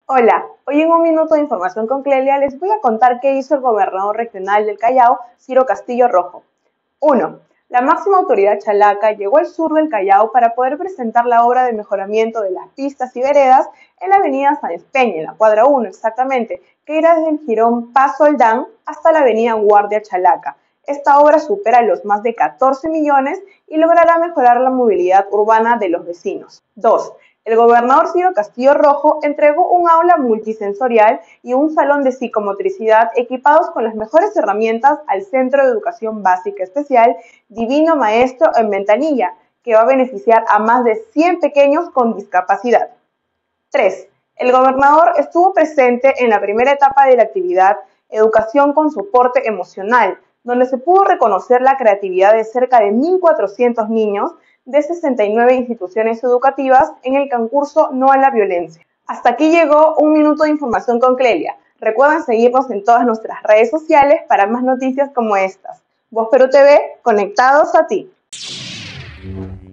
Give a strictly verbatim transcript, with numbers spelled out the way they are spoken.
Hola, hoy en un minuto de información con Clelia les voy a contar qué hizo el gobernador regional del Callao, Ciro Castillo Rojo. uno. La máxima autoridad chalaca llegó al sur del Callao para poder presentar la obra de mejoramiento de las pistas y veredas en la avenida San Espeña, en la cuadra uno exactamente, que irá desde el jirón Paso Aldán hasta la avenida Guardia Chalaca. Esta obra supera los más de catorce millones y logrará mejorar la movilidad urbana de los vecinos. dos. El gobernador Ciro Castillo Rojo entregó un aula multisensorial y un salón de psicomotricidad equipados con las mejores herramientas al Centro de Educación Básica Especial Divino Maestro en Ventanilla, que va a beneficiar a más de cien pequeños con discapacidad. tres. El gobernador estuvo presente en la primera etapa de la actividad Educación con Soporte Emocional, donde se pudo reconocer la creatividad de cerca de mil cuatrocientos niños de sesenta y nueve instituciones educativas en el concurso No a la Violencia. Hasta aquí llegó un minuto de información con Clelia. Recuerden seguirnos en todas nuestras redes sociales para más noticias como estas. Voz Perú T V, conectados a ti.